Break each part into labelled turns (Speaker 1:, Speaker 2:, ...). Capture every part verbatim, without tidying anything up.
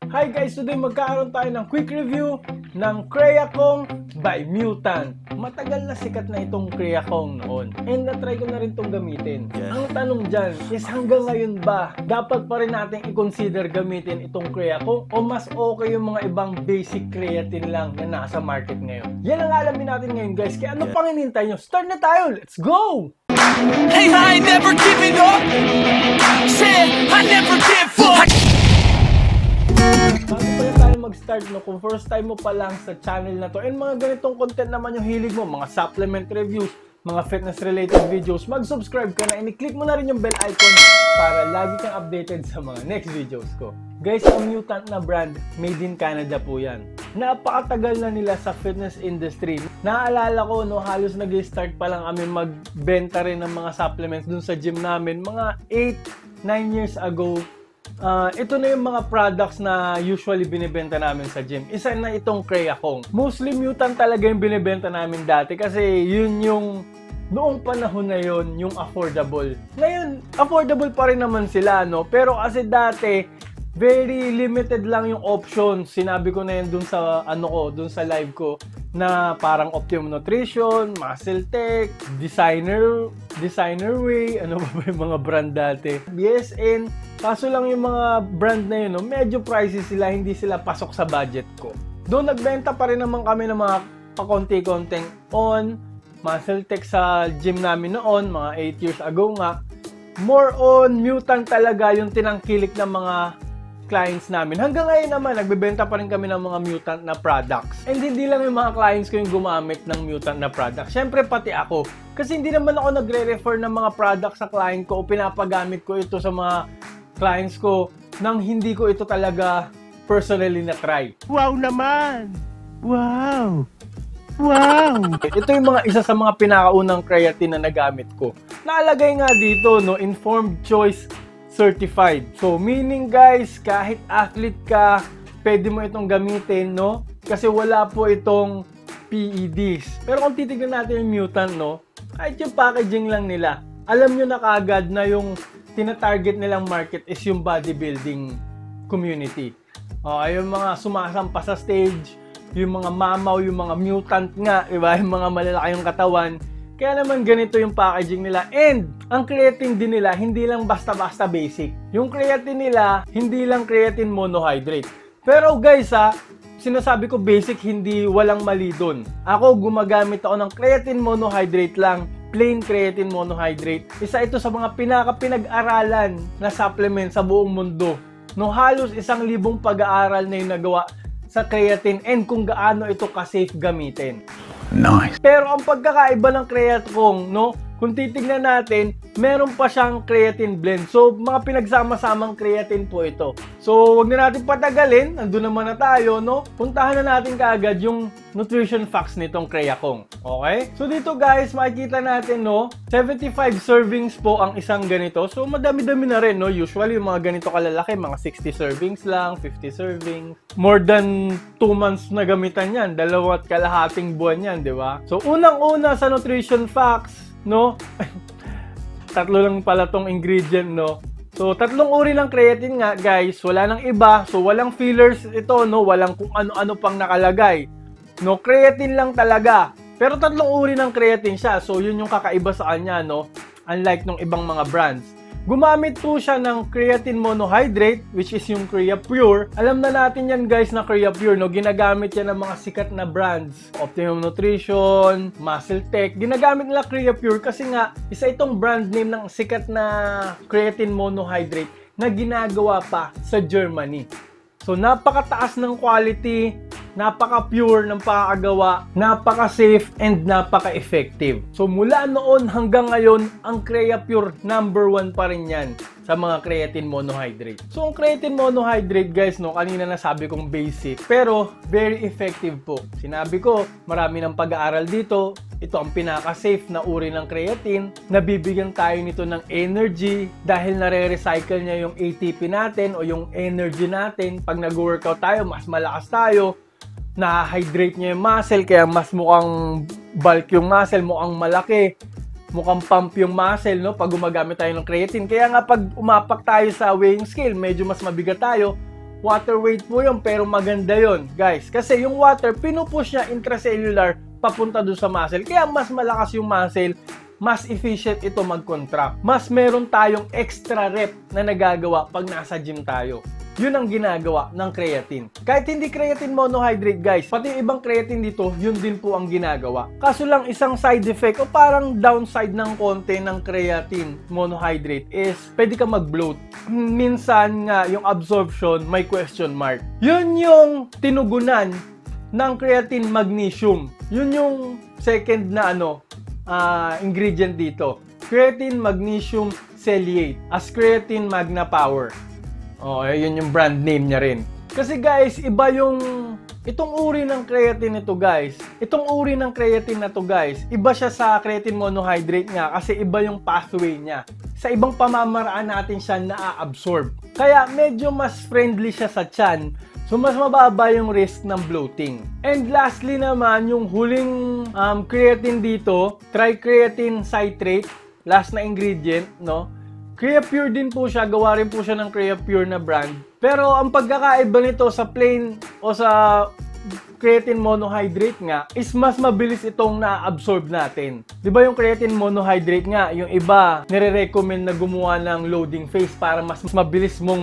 Speaker 1: Hi guys! Today magkakaroon tayo ng quick review ng Creakong by Mutant. Matagal na sikat na itong Creakong noon. And na-try ko na rin itong gamitin. Yeah. Ang tanong dyan is hanggang ngayon ba, dapat pa rin natin i-consider gamitin itong Creakong o mas okay yung mga ibang basic creatine lang na nasa market ngayon? Yan ang alamin natin ngayon guys. Kaya ano yeah. pang hinihintay nyo? Start na tayo! Let's go!
Speaker 2: Hey, I ain't never giving up. Said I never give up.
Speaker 1: Bago pala tayo mag-start, no, kung first time mo pa lang sa channel na to and mga ganitong content naman yung hilig mo, mga supplement reviews, mga fitness related videos, mag-subscribe ka na and i-click mo na rin yung bell icon para lagi kang updated sa mga next videos ko. Guys, ang Mutant na brand, made in Canada po yan. Napakatagal na nila sa fitness industry. Naalala ko, no, halos nag-start pa lang kami magbenta rin ng mga supplements dun sa gym namin, mga eight nine years ago. Uh, ito na yung mga products na usually binibenta namin sa gym. Isa na itong Creakong. Mostly Mutant talaga yung binibenta namin dati kasi yun yung noong panahon na yun, yung affordable. Ngayon, affordable pa rin naman sila, no? Pero kasi dati, very limited lang yung options. Sinabi ko na yun dun sa, ano ko, dun sa live ko, na parang Optimum Nutrition, Muscle Tech, Designer, Designer Way, ano ba yung mga brand dati? B S N, kaso lang yung mga brand na yun, no, medyo pricey sila, hindi sila pasok sa budget ko. Doon nagbenta pa rin naman kami ng mga pakonti-konting on, Muscle Tech sa gym namin noon, mga eight years ago nga. More on Mutant talaga yung tinangkilik ng mga clients namin. Hanggang ngayon naman, nagbebenta pa rin kami ng mga Mutant na products. And hindi lang yung mga clients ko yung gumamit ng Mutant na products. Siyempre, pati ako. Kasi hindi naman ako nagre-refer ng mga products sa client ko o pinapagamit ko ito sa mga clients ko nang hindi ko ito talaga personally na-try.
Speaker 2: Wow naman! Wow! Wow!
Speaker 1: Ito yung mga isa sa mga pinakaunang creatine na nagamit ko. Naalagay nga dito, no, informed choice certified. So, meaning guys, kahit athlete ka, pwede mo itong gamitin, no? Kasi wala po itong P E Ds. Pero kung titignan natin yung Mutant, no? Kahit yung packaging lang nila, alam nyo na kaagad na yung tina-target nilang market is yung bodybuilding community. O, yung mga sumasampa sa stage, yung mga mamaw, yung mga mutant nga, diba? Yung mga malalaki yung katawan. Kaya naman ganito yung packaging nila. And ang creatine din nila, hindi lang basta-basta basic. Yung creatine nila, hindi lang creatine monohydrate. Pero guys ha, sinasabi ko basic, hindi walang mali dun. Ako gumagamit ako ng creatine monohydrate lang. Plain creatine monohydrate. Isa ito sa mga pinaka-pinag-aralan na supplement sa buong mundo. No, halos isang libong pag-aaral na yung nagawa sa creatine and kung gaano ito ka-safe gamitin.
Speaker 2: Nice.
Speaker 1: Pero ang pagkakaiba ng Creakong, no, kung titignan natin, meron pa siyang creatine blend. So, mga pinagsama-samang creatine po ito. So, wag na natin patagalin. Nandun naman na tayo, no? Puntahan na natin kaagad yung nutrition facts nitong Creakong. Okay? So, dito guys, makikita natin, no, seventy-five servings po ang isang ganito. So, madami-dami na rin, no? Usually, yung mga ganito kalalaki, mga sixty servings lang, fifty servings. More than two months na gamitan yan. Dalawat kalahating buwan yan, di ba? So, unang-una sa nutrition facts, no? Tatlo lang pala tong ingredient, no? So, tatlong uri ng creatine nga, guys. Wala nang iba. So, walang fillers ito, no? Walang kung ano-ano pang nakalagay. No? Creatine lang talaga. Pero tatlong uri ng creatine siya. So, yun yung kakaiba sa kanya, no? Unlike nung ibang mga brands. Gumamit po siya ng creatine monohydrate, which is yung Creapure. Alam na natin yan guys na Creapure, no? Ginagamit yan ng mga sikat na brands. Optimum Nutrition, Muscle Tech. Ginagamit nila Creapure kasi nga, isa itong brand name ng sikat na creatine monohydrate na ginagawa pa sa Germany. So, napakataas ng quality, napaka-pure ng pakakagawa, napaka-safe, and napaka-effective. So, mula noon hanggang ngayon, ang Creapure number one pa rin yan sa mga creatine monohydrate. So, ang creatine monohydrate, guys, no, kanina nasabi kong basic, pero very effective po. Sinabi ko, marami ng pag-aaral dito. Ito ang pinaka-safe na uri ng creatine. Nabibigyan tayo nito ng energy dahil nare-recycle niya yung A T P natin o yung energy natin. Pag nag-workout tayo, mas malakas tayo. Na-hydrate niya yung muscle, kaya mas mukhang bulk yung muscle, mukhang malaki. Mukhang pump yung muscle, no? Pag gumagamit tayo ng creatine. Kaya nga pag umapak tayo sa weighing scale, medyo mas mabigat tayo. water weight po yun, pero maganda yun, guys. Kasi yung water, pinupush niya intracellular papunta doon sa muscle. Kaya mas malakas yung muscle, mas efficient ito mag-contract. Mas meron tayong extra rep na nagagawa pag nasa gym tayo. Yun ang ginagawa ng creatine. Kahit hindi creatine monohydrate, guys, pati yung ibang creatine dito, yun din po ang ginagawa. Kaso lang isang side effect o parang downside ng konti ng creatine monohydrate is pwede ka mag-bloat. Minsan nga yung absorption may question mark. Yun yung tinugunan ng creatine magnesium. Yun yung second na ano uh, ingredient dito. Creatine magnesium cellulate as creatine magna power. Oh, yun yung brand name niya rin. Kasi guys, iba yung itong uri ng creatine ito, guys. Itong uri ng creatine na to, guys. Iba siya sa creatine monohydrate nga kasi iba yung pathway niya. Sa ibang pamamaraan natin siya na-absorb. Kaya medyo mas friendly siya sa tiyan. So mas mababa yung risk ng bloating. And lastly naman, yung huling um, creatine dito, tricreatine citrate, last na ingredient, no? Creapure din po siya, gawa rin po siya ng Creapure na brand. Pero ang pagkakaiba nito sa plain o sa creatine monohydrate nga is mas mabilis itong na-absorb natin. Di ba yung creatine monohydrate nga, yung iba nire-recommend na gumawa ng loading phase para mas mabilis mong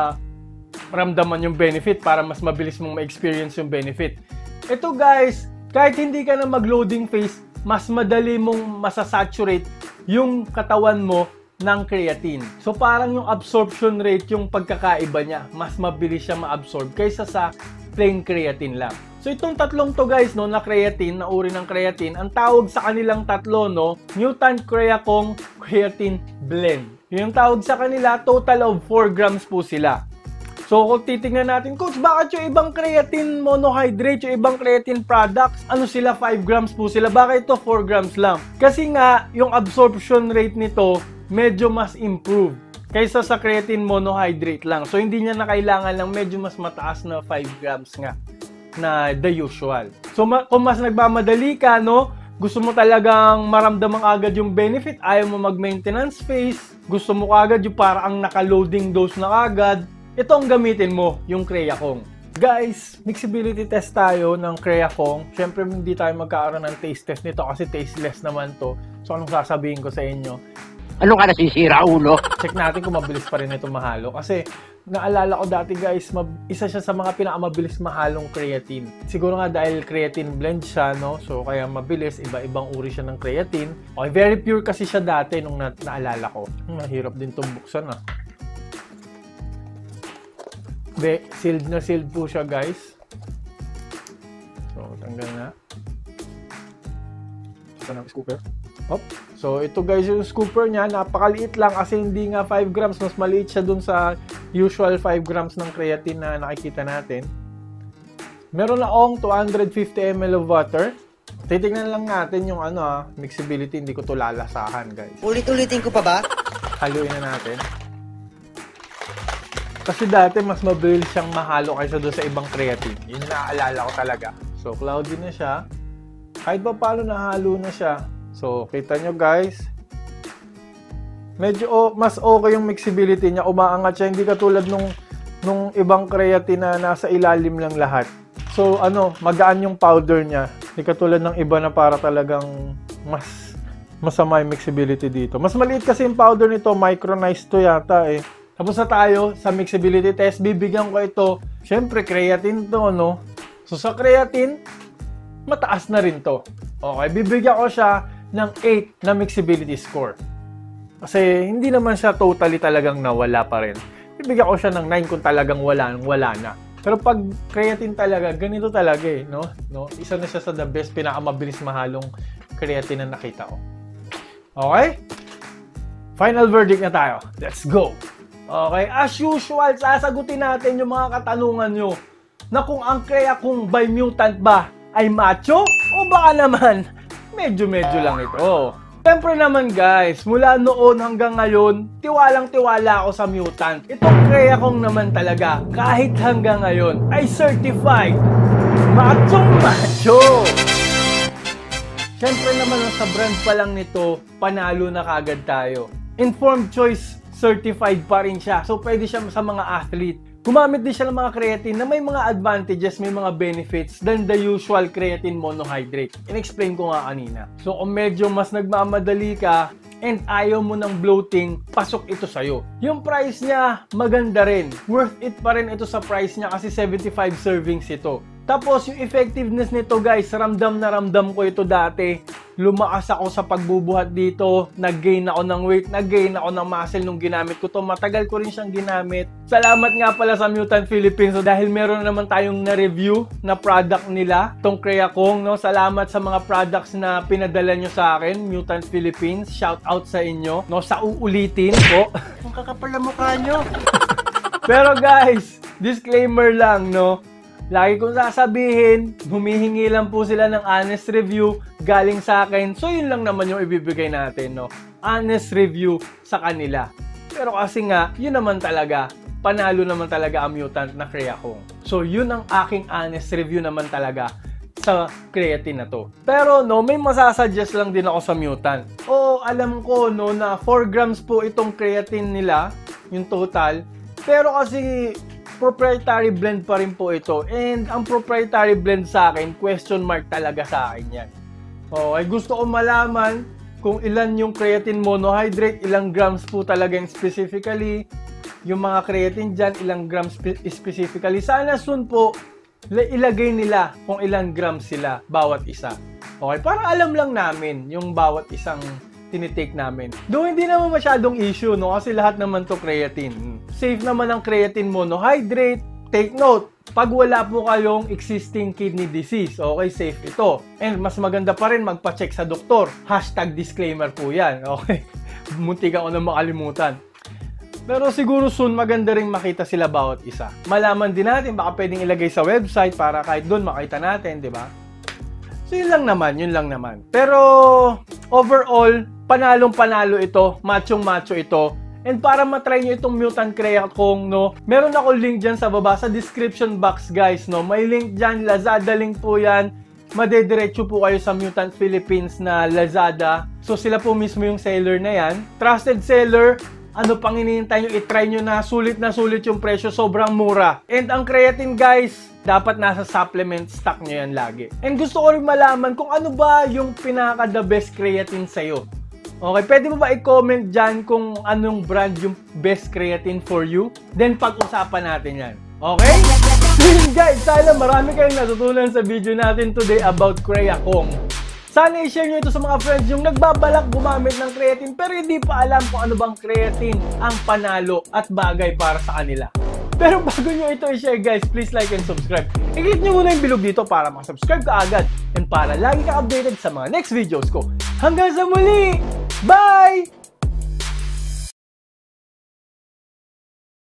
Speaker 1: maramdaman yung benefit, para mas mabilis mong ma-experience yung benefit. Ito guys, kahit hindi ka na mag-loading phase, mas madali mong masasaturate yung katawan mo ng creatine. So parang yung absorption rate, yung pagkakaiba niya, mas mabilis siya ma-absorb kaysa sa plain creatine lang. So itong tatlong to guys, no, na creatine, na uri ng creatine, ang tawag sa kanilang tatlo, no, Mutant Creakong Creatine Blend. Yung tawag sa kanila, total of four grams po sila. So kung titingnan natin, coach, bakit yung ibang creatine monohydrate, yung ibang creatine products, ano sila, five grams po sila, bakit ito four grams lang? Kasi nga, yung absorption rate nito, medyo mas improve kaysa sa creatine monohydrate lang. So, hindi niya na kailangan lang medyo mas mataas na five grams nga na the usual. So, ma kung mas nagmamadali ka, no, gusto mo talagang maramdaman agad yung benefit, ayaw mo mag-maintenance phase, gusto mo agad yung parang naka-loading dose na agad, ito ang gamitin mo, yung Creakong. Guys, mixability test tayo ng Creakong. Siyempre, hindi tayo magkakaroon ng taste test nito kasi tasteless naman to. So, anong sasabihin ko sa inyo?
Speaker 3: Ano ka nasisira, ulo?
Speaker 1: Check natin kung mabilis pa rin ito mahalo. Kasi naalala ko dati guys, isa siya sa mga pinakamabilis mahalong creatine. Siguro nga dahil creatine blend siya, no? So kaya mabilis, iba-ibang uri siya ng creatine. Okay, very pure kasi siya dati nung na naalala ko. Mahirap din itong buksan ah. Hindi, sealed na sealed po siya guys. So tanggal na. Ito na scooper. Hop. So, ito guys yung scooper niya, napakaliit lang kasi hindi nga five grams, mas maliit siya dun sa usual five grams ng creatine na nakikita natin. Meron na akong two hundred fifty milliliters of water. Titignan lang natin yung ano ah, mixability, hindi ko to lalasahan guys.
Speaker 3: Ulit-ulitin ko pa ba?
Speaker 1: Haluin na natin. Kasi dati mas mabilis siyang mahalo kaysa doon sa ibang creatine. Yun yung naaalala ko talaga. So, cloudy na siya. Kahit pa paano nahalo na siya. So, kita nyo guys, medyo oh, mas okay yung mixability niya, umaangat siya, hindi katulad nung, nung ibang creatine na nasa ilalim lang lahat. So, ano, magaan yung powder niya, hindi katulad ng iba na para talagang mas masama yung mixability dito. Mas maliit kasi yung powder nito, micronized to yata eh. Tapos na tayo sa mixability test, bibigyan ko ito, syempre creatine to, no? So, sa creatine, mataas na rin to. Okay, bibigyan ko siya ng eight na mixability score. Kasi hindi naman siya totally talagang nawala pa rin. Bibigyan ko siya ng nine kung talagang wala, wala na. Pero pag creatine talaga, ganito talaga eh, no? No? Isa na siya sa the best, pinakamabilis mahalong creatine na nakita ko. Okay? Final verdict na tayo. Let's go! Okay, as usual, sasagutin natin yung mga katanungan nyo na kung ang Creakong by Mutant ba ay macho o baka naman medyo-medyo lang ito. Siyempre naman guys, mula noon hanggang ngayon, tiwalang-tiwala ako sa Mutant. Itong Creakong naman talaga, kahit hanggang ngayon, ay certified machong-macho. Siyempre naman sa brand pa lang nito, panalo na kagad tayo. Informed choice certified pa rin siya. So pwede siya sa mga athlete, gumamit din siya ng mga creatine na may mga advantages, may mga benefits than the usual creatine monohydrate. In-explain ko nga kanina. So kung medyo mas nagmamadali ka and ayaw mo ng bloating, pasok ito sa'yo. Yung price niya, maganda rin. Worth it pa rin ito sa price niya kasi seventy-five servings ito. Tapos yung effectiveness nito guys, ramdam na ramdam ko ito dati. Lumakas ako sa pagbubuhat dito, nag-gain ako ng weight, nag-gain ako ng muscle nung ginamit ko to. Matagal ko rin siyang ginamit. Salamat nga pala sa Mutant Philippines, so, dahil meron na naman tayong na-review na product nila, tong Creakong, no? Salamat sa mga products na pinadala nyo sa akin, Mutant Philippines. Shout out sa inyo, no? Sa uulitin po.
Speaker 3: Ang kakapal na mukha nyo.
Speaker 1: Pero guys, disclaimer lang, no? Lagi kong sasabihin, humihingi lang po sila ng honest review galing sa akin. So, yun lang naman yung ibibigay natin, no? Honest review sa kanila. Pero kasi nga, yun naman talaga, panalo naman talaga ang Mutant na Creakong. So, yun ang aking honest review naman talaga sa creatine na to. Pero, no, may masasuggest lang din ako sa Mutant. O, alam ko, no, na four grams po itong creatine nila, yung total. Pero kasi, proprietary blend pa rin po ito. And ang proprietary blend sa akin, question mark talaga sa akin yan. Oh, ay gusto ko malaman kung ilan yung creatine monohydrate, ilang grams po talaga yung specifically. Yung mga creatine dyan, ilang grams specifically. Sana soon po, ilagay nila kung ilang grams sila bawat isa. Okay, para alam lang namin yung bawat isang tinitake namin. Though hindi naman masyadong issue, no? Kasi lahat naman to creatine. Safe naman ang creatine monohydrate. Take note, pag wala po kayong existing kidney disease, okay, safe ito. And mas maganda pa rin magpa-check sa doktor. Hashtag disclaimer po yan, okay? Muntik ako na makalimutan. Pero siguro soon maganda rin makita sila bawat isa. Malaman din natin, baka pwedeng ilagay sa website para kahit doon makita natin, di ba? So yun lang naman, yun lang naman. Pero overall, panalong-panalo ito, machong-macho ito. And para matry nyo itong Mutant Creakong, no, meron ako link dyan sa baba, sa description box guys, no. May link dyan, Lazada link po yan. Madediretso po kayo sa Mutant Philippines na Lazada. So sila po mismo yung seller na yan. Trusted seller, ano pang hinihintay nyo, itry nyo na, sulit na sulit yung presyo, sobrang mura. And ang creatine guys, dapat nasa supplement stock nyo yan lagi. And gusto ko rin malaman kung ano ba yung pinaka the best creatine sa'yo. Okay, pwede mo ba i-comment dyan kung anong brand yung best creatine for you? Then pag-usapan natin yan. Okay? So yun guys, sana marami kayong natutunan sa video natin today about Creakong. Sana i-share nyo ito sa mga friends yung nagbabalak gumamit ng creatine pero hindi pa alam kung ano bang creatine ang panalo at bagay para sa kanila. Pero bago nyo ito i-share guys, please like and subscribe. I-click nyo muna yung bilog dito para makasubscribe ka agad and para lagi ka updated sa mga next videos ko. Hanggang sa muli! Bye!